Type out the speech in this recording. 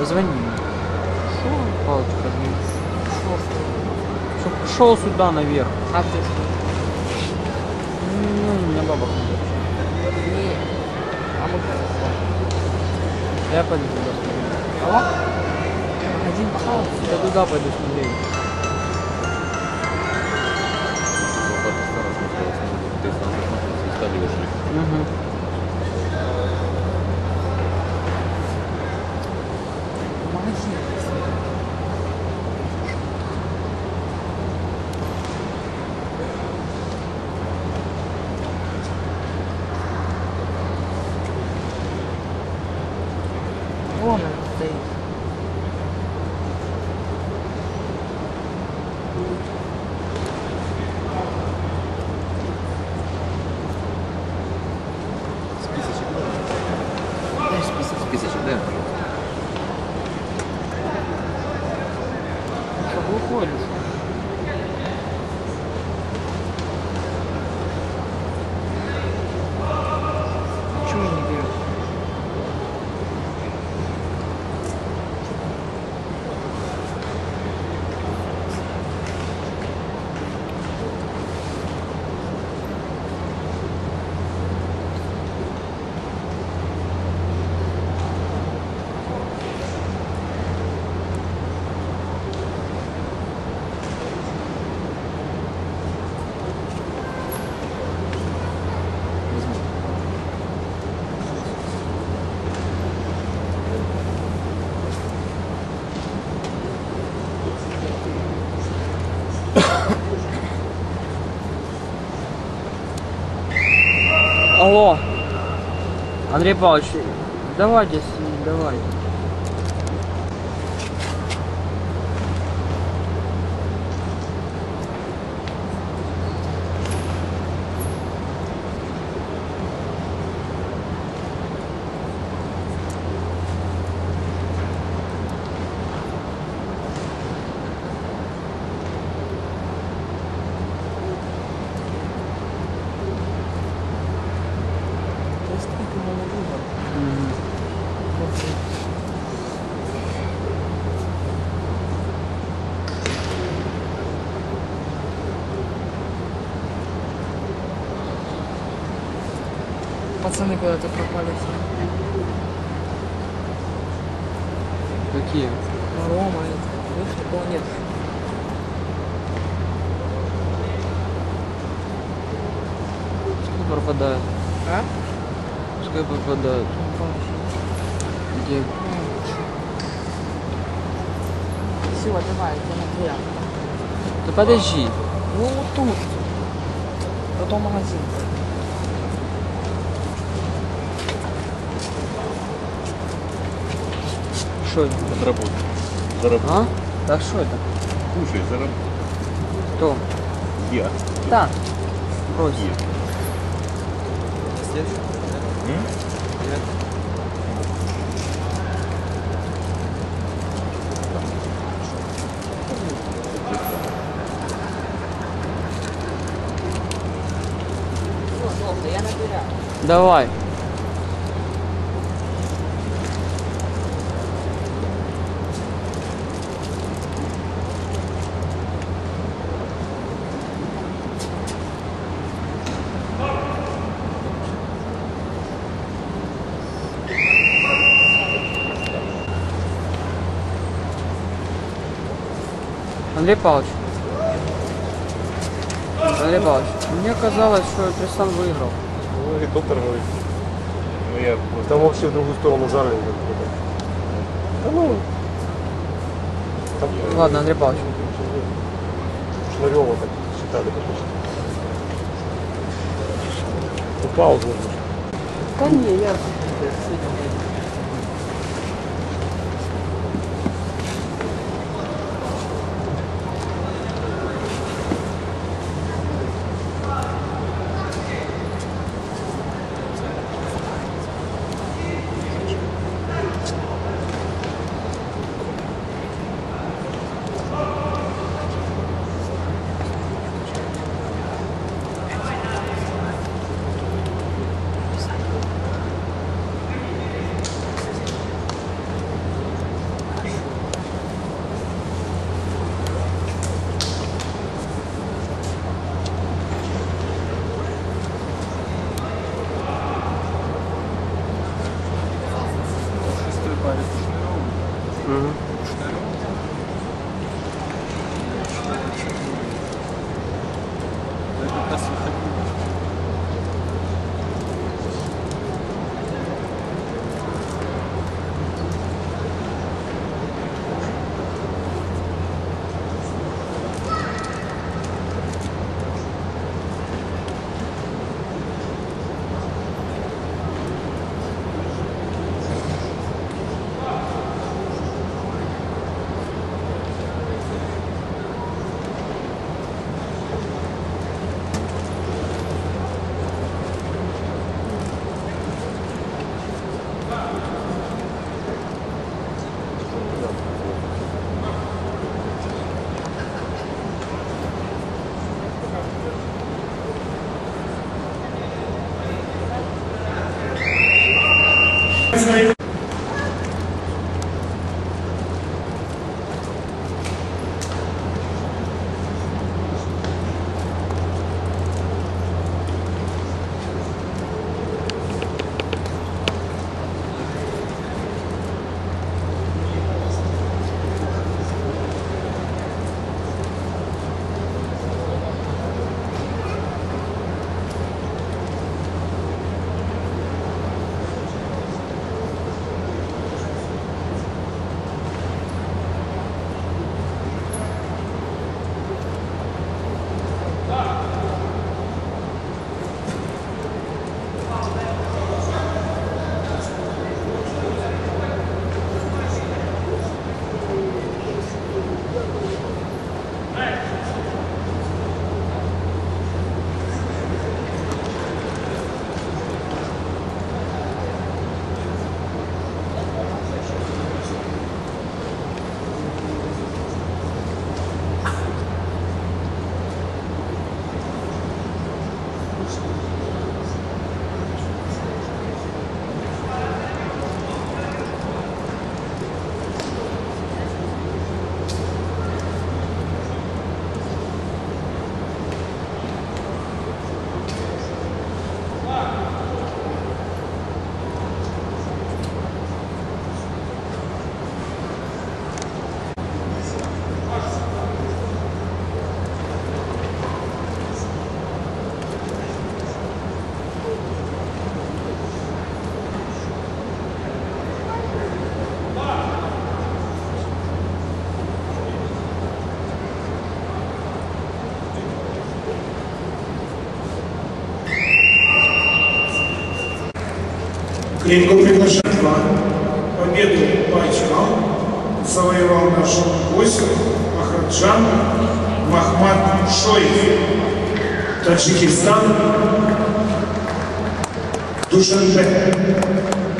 Позвони мне. Шо? Палочку размени. Чтоб шел сюда наверх. А ты что? Ну, у меня баба ходит. Не. А мы как? Я пойду туда смотреть. Алло? Магазин пошел? Я туда пойду смотреть. Угу. Магазин. Вон он стоит. Списочек. Дай список. Списочек, да? Что выходишь? Почему не берешь? Алло. Андрей Павлович, давайте, давайте. То есть ты мой выбор. Мгм. Пацаны куда-то пропали все. Какие? Рома, это. Видишь, никого нет. Пускай пропадают. А? Пускай пропадают. Где? Все, давай, это на твоя. Да подожди. Ну вот тут. Потом магазин. Что это? Заработай. Заработай. А? Да что это? Кушай, заработай. Кто? Я. Да. Брось. Я. Я набираю. Давай. Андрей Павлович. Андрей Павлович, мне казалось, что Трисан выиграл. Ну и доктор говорит. Ну я там вообще в другую сторону жарили. Да ну. Там, Ладно, Андрей Павлович. Шнурева так считали, конечно. Ну паузу нужно. Да не, я. Мгм. Крепко приглашаю вам. Победу Байчкал завоевал наш гость Ахраджан Махмад Шоев, Таджикистан, Душанбе.